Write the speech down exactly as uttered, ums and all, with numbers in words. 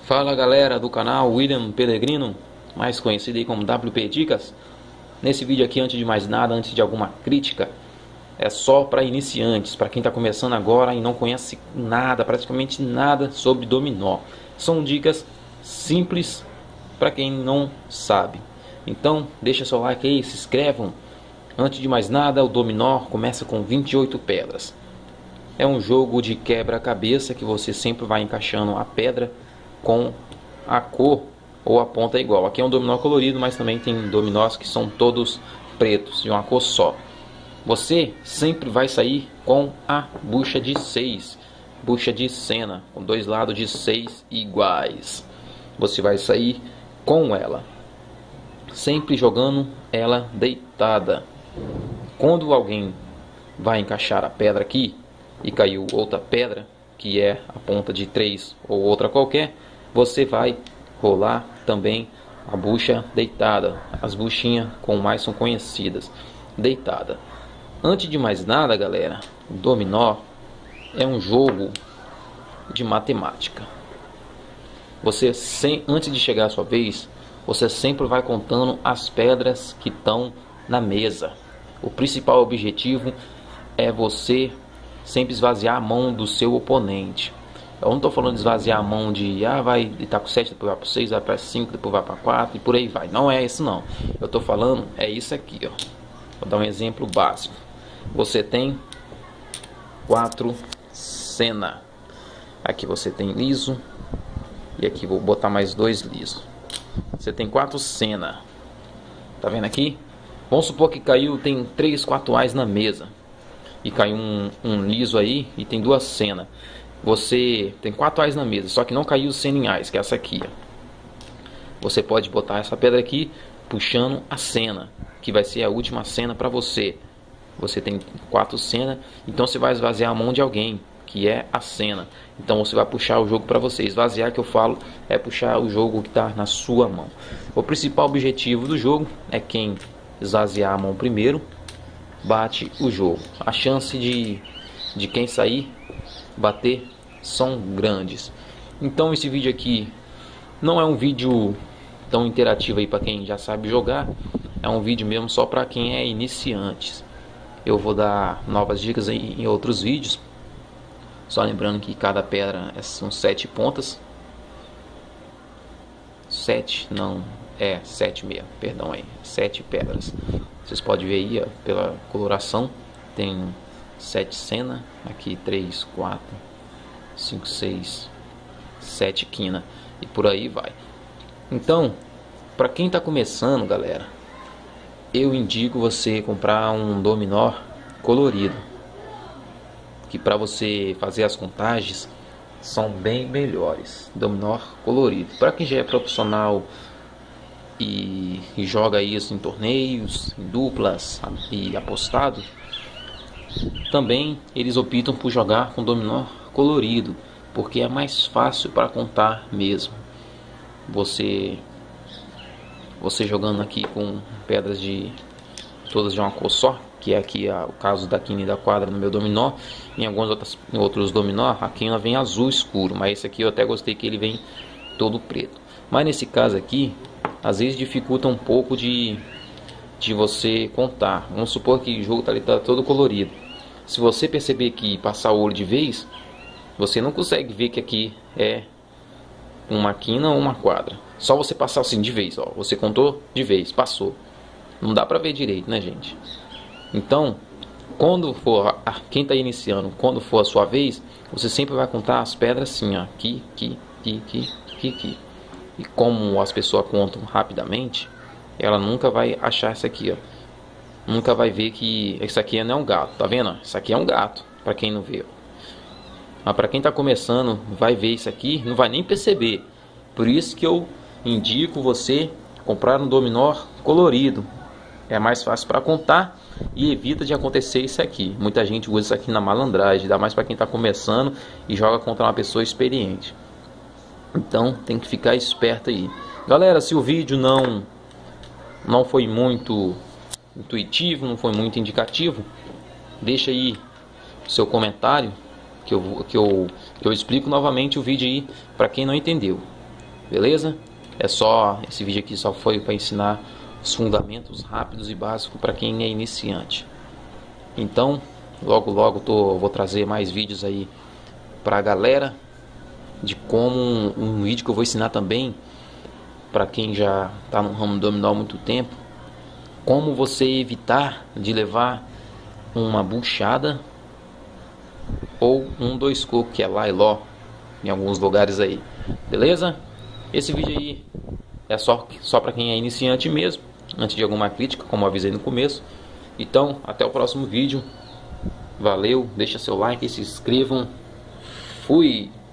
Fala galera do canal William Pellegrino, mais conhecido aí como W P Dicas. Nesse vídeo aqui, antes de mais nada, antes de alguma crítica, é só para iniciantes, para quem está começando agora e não conhece nada, praticamente nada sobre dominó. São dicas simples para quem não sabe. Então deixa seu like aí, se inscrevam. Antes de mais nada, o dominó começa com vinte e oito pedras. É um jogo de quebra-cabeça que você sempre vai encaixando a pedra com a cor ou a ponta igual. Aqui é um dominó colorido, mas também tem dominós que são todos pretos, de uma cor só. Você sempre vai sair com a bucha de seis, bucha de cena, com dois lados de seis iguais. Você vai sair com ela, sempre jogando ela deitada. Quando alguém vai encaixar a pedra aqui e caiu outra pedra, que é a ponta de três ou outra qualquer, você vai rolar também a bucha deitada. As buchinhas com mais são conhecidas, deitada. Antes de mais nada, galera, o dominó é um jogo de matemática. Você, sem, antes de chegar a sua vez, você sempre vai contando as pedras que estão na mesa. O principal objetivo é você sempre esvaziar a mão do seu oponente. Eu não estou falando de esvaziar a mão de ah, vai estar com sete, depois vai para seis, vai para cinco, depois vai para quatro e por aí vai. Não é isso não. Eu estou falando é isso aqui, ó. Vou dar um exemplo básico. Você tem quatro cena. Aqui você tem liso e aqui vou botar mais dois liso. Você tem quatro cena. Tá vendo aqui? Vamos supor que caiu, tem três, quatro ais na mesa. E caiu um, um liso aí e tem duas cenas. Você tem quatro ais na mesa, só que não caiu cena em ais, que é essa aqui, ó. Você pode botar essa pedra aqui puxando a cena, que vai ser a última cena para você. Você tem quatro cenas, então você vai esvaziar a mão de alguém, que é a cena. Então você vai puxar o jogo para você. Esvaziar, que eu falo, é puxar o jogo que está na sua mão. O principal objetivo do jogo é quem esvaziar a mão primeiro bate o jogo. A chance de, de quem sair bater são grandes. Então esse vídeo aqui não é um vídeo tão interativo aí para quem já sabe jogar. É um vídeo mesmo só para quem é iniciante. Eu vou dar novas dicas aí em outros vídeos. Só lembrando que cada pedra são sete pontas. Sete, não, é sete mesmo, perdão aí, sete pedras. Vocês podem ver aí, ó, pela coloração, tem sete cena, aqui três, quatro, cinco, seis, sete quina e por aí vai. Então, para quem está começando, galera, eu indico você comprar um dominó colorido, que para você fazer as contagens são bem melhores. Dominó colorido. Para quem já é profissional e, e joga isso em torneios, em duplas e apostado, também eles optam por jogar com dominó colorido, porque é mais fácil para contar mesmo. Você você jogando aqui com pedras de todas de uma cor só, que é aqui a, o caso da quina e da quadra no meu dominó. Em alguns outros, em outros dominó a quina vem azul escuro, mas esse aqui eu até gostei que ele vem todo preto. Mas nesse caso aqui, às vezes dificulta um pouco de, de você contar. Vamos supor que o jogo tá ali, tá todo colorido. Se você perceber que passar o olho de vez, você não consegue ver que aqui é uma quina ou uma quadra. Só você passar assim de vez, ó. Você contou de vez, passou. Não dá pra ver direito, né, gente? Então, quando for a, quem está iniciando, quando for a sua vez, você sempre vai contar as pedras assim, ó, aqui, aqui, aqui, aqui, aqui, aqui. E como as pessoas contam rapidamente, ela nunca vai achar isso aqui, ó. Nunca vai ver que isso aqui não é um gato, tá vendo? Isso aqui é um gato, para quem não vê. Mas para quem está começando, vai ver isso aqui, não vai nem perceber. Por isso que eu indico você comprar um dominó colorido. É mais fácil para contar e evita de acontecer isso aqui. Muita gente usa isso aqui na malandragem, ainda mais para quem está começando e joga contra uma pessoa experiente. Então tem que ficar esperto aí. Galera, se o vídeo não não foi muito intuitivo, não foi muito indicativo, deixa aí seu comentário que eu, que eu, que eu explico novamente o vídeo aí para quem não entendeu. beleza? É só, esse vídeo aqui só foi para ensinar os fundamentos rápidos e básicos para quem é iniciante. Então, logo logo tô, vou trazer mais vídeos aí para a galera, de como um, um vídeo que eu vou ensinar também para quem já está no ramo dominó há muito tempo, como você evitar de levar uma buchada ou um dois cocos, que é lá e ló em alguns lugares aí, beleza? Esse vídeo aí é só, só para quem é iniciante mesmo, antes de alguma crítica, como eu avisei no começo. Então, até o próximo vídeo. Valeu, deixa seu like, se inscrevam. Fui!